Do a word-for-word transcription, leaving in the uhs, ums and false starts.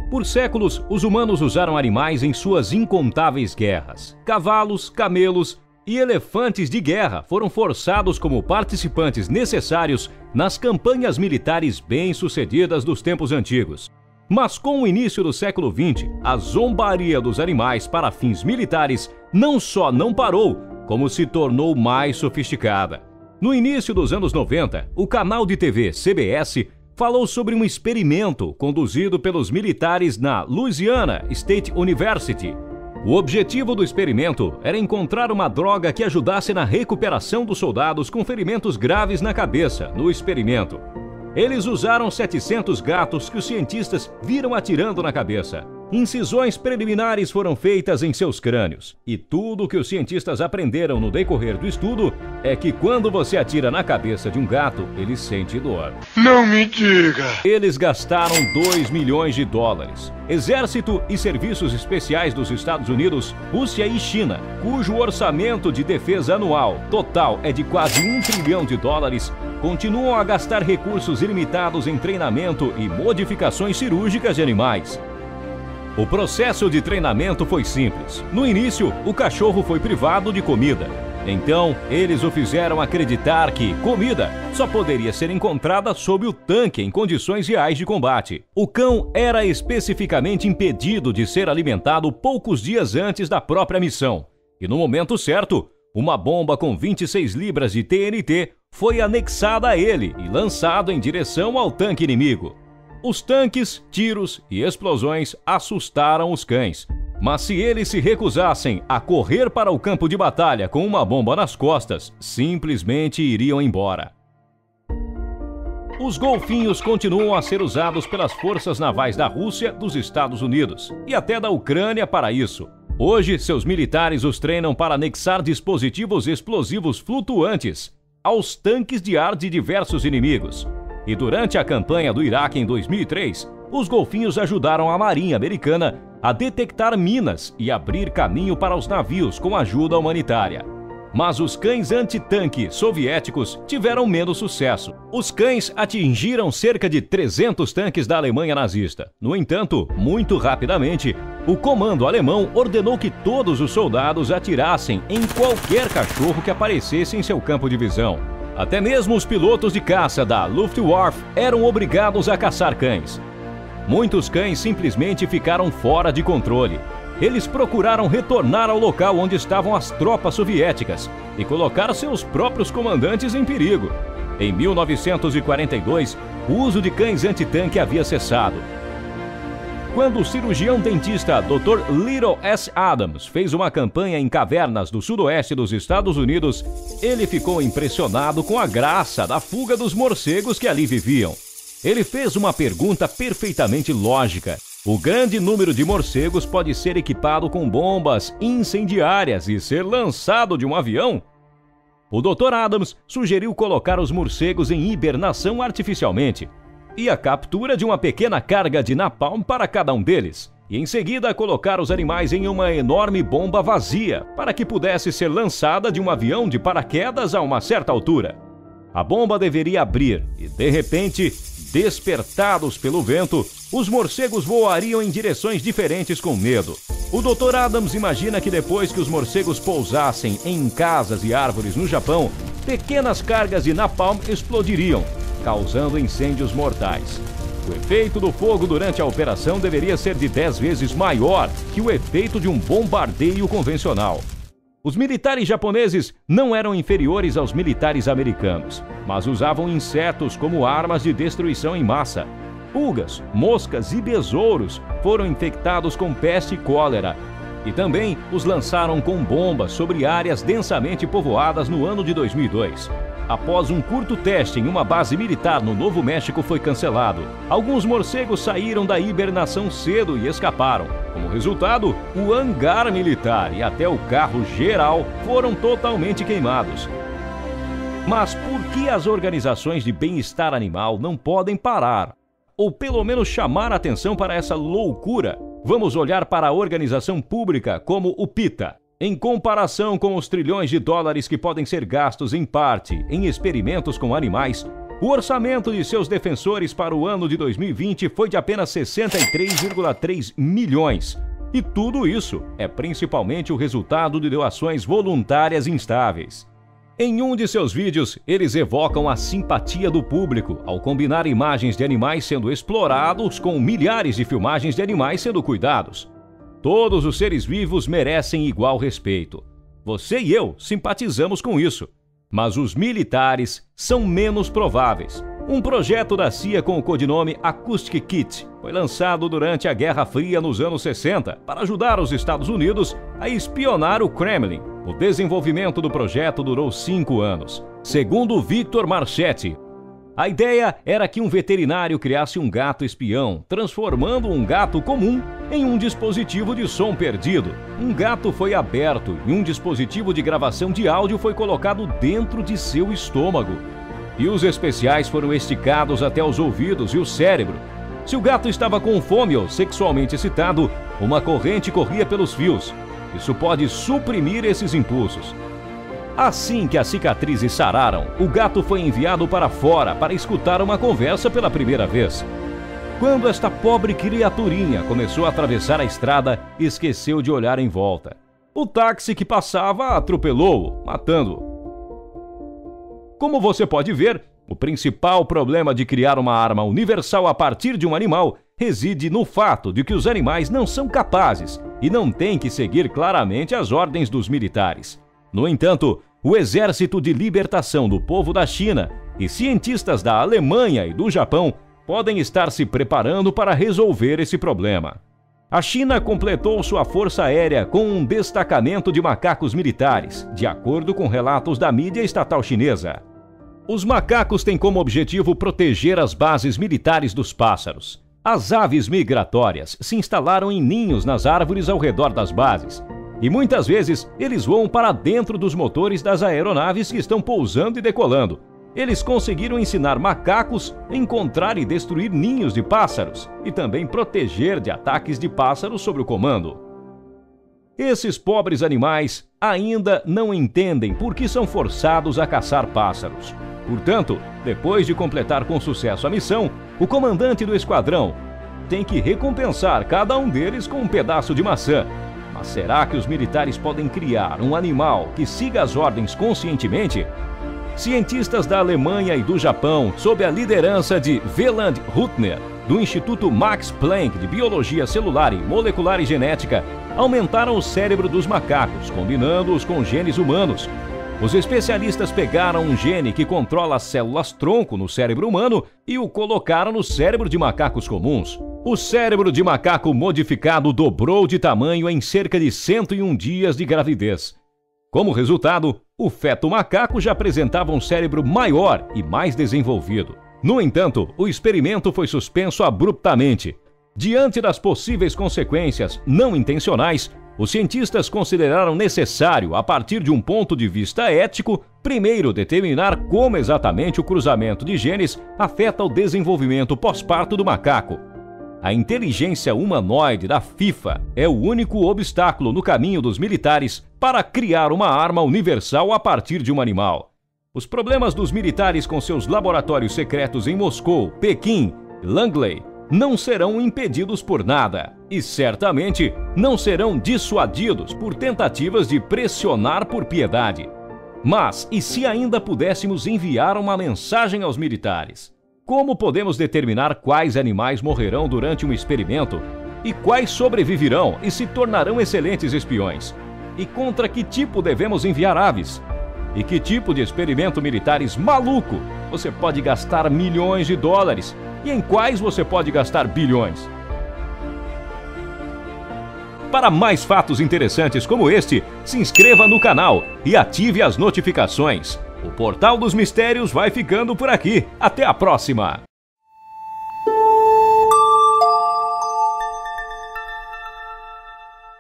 Por séculos, os humanos usaram animais em suas incontáveis guerras. Cavalos, camelos e elefantes de guerra foram forçados como participantes necessários nas campanhas militares bem-sucedidas dos tempos antigos. Mas com o início do século vinte, a zombaria dos animais para fins militares não só não parou, como se tornou mais sofisticada. No início dos anos noventa, o canal de T V C B S falou sobre um experimento conduzido pelos militares na Louisiana State University. O objetivo do experimento era encontrar uma droga que ajudasse na recuperação dos soldados com ferimentos graves na cabeça no experimento. Eles usaram setecentos gatos que os cientistas viram atirando na cabeça. Incisões preliminares foram feitas em seus crânios. E tudo o que os cientistas aprenderam no decorrer do estudo é que quando você atira na cabeça de um gato, ele sente dor. Não me diga! Eles gastaram dois milhões de dólares. Exército e serviços especiais dos Estados Unidos, Rússia e China, cujo orçamento de defesa anual total é de quase um trilhão de dólares, continuam a gastar recursos ilimitados em treinamento e modificações cirúrgicas de animais. O processo de treinamento foi simples. No início, o cachorro foi privado de comida. Então, eles o fizeram acreditar que comida só poderia ser encontrada sob o tanque em condições reais de combate. O cão era especificamente impedido de ser alimentado poucos dias antes da própria missão. E no momento certo, uma bomba com vinte e seis libras de T N T foi anexada a ele e lançado em direção ao tanque inimigo. Os tanques, tiros e explosões assustaram os cães. Mas se eles se recusassem a correr para o campo de batalha com uma bomba nas costas, simplesmente iriam embora. Os golfinhos continuam a ser usados pelas forças navais da Rússia, dos Estados Unidos e até da Ucrânia para isso. Hoje, seus militares os treinam para anexar dispositivos explosivos flutuantes aos tanques de ar de diversos inimigos. E durante a campanha do Iraque em dois mil e três, os golfinhos ajudaram a Marinha Americana a detectar minas e abrir caminho para os navios com ajuda humanitária. Mas os cães antitanque soviéticos tiveram menos sucesso. Os cães atingiram cerca de trezentos tanques da Alemanha nazista. No entanto, muito rapidamente, o comando alemão ordenou que todos os soldados atirassem em qualquer cachorro que aparecesse em seu campo de visão. Até mesmo os pilotos de caça da Luftwaffe eram obrigados a caçar cães. Muitos cães simplesmente ficaram fora de controle. Eles procuraram retornar ao local onde estavam as tropas soviéticas e colocar seus próprios comandantes em perigo. Em mil novecentos e quarenta e dois, o uso de cães antitanque havia cessado. Quando o cirurgião dentista doutor Little S. Adams fez uma campanha em cavernas do sudoeste dos Estados Unidos, ele ficou impressionado com a graça da fuga dos morcegos que ali viviam. Ele fez uma pergunta perfeitamente lógica. O grande número de morcegos pode ser equipado com bombas incendiárias e ser lançado de um avião? O doutor Adams sugeriu colocar os morcegos em hibernação artificialmente e a captura de uma pequena carga de napalm para cada um deles, e em seguida colocar os animais em uma enorme bomba vazia para que pudesse ser lançada de um avião de paraquedas a uma certa altura. A bomba deveria abrir e, de repente, despertados pelo vento, os morcegos voariam em direções diferentes com medo. O doutor Adams imagina que depois que os morcegos pousassem em casas e árvores no Japão, pequenas cargas de napalm explodiriam, causando incêndios mortais. O efeito do fogo durante a operação deveria ser de dez vezes maior que o efeito de um bombardeio convencional. Os militares japoneses não eram inferiores aos militares americanos, mas usavam insetos como armas de destruição em massa. Pulgas, moscas e besouros foram infectados com peste e cólera. E também os lançaram com bombas sobre áreas densamente povoadas no ano de dois mil e dois. Após um curto teste em uma base militar no Novo México foi cancelado. Alguns morcegos saíram da hibernação cedo e escaparam. Como resultado, o hangar militar e até o carro geral foram totalmente queimados. Mas por que as organizações de bem-estar animal não podem parar? Ou pelo menos chamar a atenção para essa loucura? Vamos olhar para a organização pública como o PETA. Em comparação com os trilhões de dólares que podem ser gastos em parte em experimentos com animais, O orçamento de seus defensores para o ano de dois mil e vinte foi de apenas sessenta e três vírgula três milhões. E tudo isso é principalmente o resultado de doações voluntárias instáveis. Em um de seus vídeos, eles evocam a simpatia do público ao combinar imagens de animais sendo explorados com milhares de filmagens de animais sendo cuidados. Todos os seres vivos merecem igual respeito. Você e eu simpatizamos com isso. Mas os militares são menos prováveis. Um projeto da C I A com o codinome Acoustic Kit foi lançado durante a Guerra Fria nos anos sessenta para ajudar os Estados Unidos a espionar o Kremlin. O desenvolvimento do projeto durou cinco anos. Segundo Victor Marchetti, a ideia era que um veterinário criasse um gato espião, transformando um gato comum em um dispositivo de som perdido. Um gato foi aberto e um dispositivo de gravação de áudio foi colocado dentro de seu estômago. E os especiais foram esticados até os ouvidos e o cérebro. Se o gato estava com fome ou sexualmente excitado, uma corrente corria pelos fios. Isso pode suprimir esses impulsos. Assim que as cicatrizes sararam, o gato foi enviado para fora para escutar uma conversa pela primeira vez. Quando esta pobre criaturinha começou a atravessar a estrada, esqueceu de olhar em volta. O táxi que passava atropelou-o, matando-o. Como você pode ver, o principal problema de criar uma arma universal a partir de um animal reside no fato de que os animais não são capazes e não têm que seguir claramente as ordens dos militares. No entanto, o Exército de Libertação do Povo da China e cientistas da Alemanha e do Japão podem estar se preparando para resolver esse problema. A China completou sua força aérea com um destacamento de macacos militares, de acordo com relatos da mídia estatal chinesa. Os macacos têm como objetivo proteger as bases militares dos pássaros. As aves migratórias se instalaram em ninhos nas árvores ao redor das bases. E muitas vezes eles voam para dentro dos motores das aeronaves que estão pousando e decolando. Eles conseguiram ensinar macacos a encontrar e destruir ninhos de pássaros e também proteger de ataques de pássaros sob o comando. Esses pobres animais ainda não entendem por que são forçados a caçar pássaros. Portanto, depois de completar com sucesso a missão, o comandante do esquadrão tem que recompensar cada um deles com um pedaço de maçã. Mas será que os militares podem criar um animal que siga as ordens conscientemente? Cientistas da Alemanha e do Japão, sob a liderança de Wieland Rüttner, do Instituto Max Planck de Biologia Celular e Molecular e Genética, aumentaram o cérebro dos macacos, combinando-os com genes humanos. Os especialistas pegaram um gene que controla as células-tronco no cérebro humano e o colocaram no cérebro de macacos comuns. O cérebro de macaco modificado dobrou de tamanho em cerca de cento e um dias de gravidez. Como resultado, o feto macaco já apresentava um cérebro maior e mais desenvolvido. No entanto, o experimento foi suspenso abruptamente. Diante das possíveis consequências não intencionais, os cientistas consideraram necessário, a partir de um ponto de vista ético, primeiro determinar como exatamente o cruzamento de genes afeta o desenvolvimento pós-parto do macaco. A inteligência humanoide da FIFA é o único obstáculo no caminho dos militares para criar uma arma universal a partir de um animal. Os problemas dos militares com seus laboratórios secretos em Moscou, Pequim e Langley não serão impedidos por nada e certamente não serão dissuadidos por tentativas de pressionar por piedade. Mas e se ainda pudéssemos enviar uma mensagem aos militares? Como podemos determinar quais animais morrerão durante um experimento e quais sobreviverão e se tornarão excelentes espiões? E contra que tipo devemos enviar aves? E que tipo de experimento militares maluco você pode gastar milhões de dólares e em quais você pode gastar bilhões? Para mais fatos interessantes como este, se inscreva no canal e ative as notificações. O Portal dos Mistérios vai ficando por aqui. Até a próxima!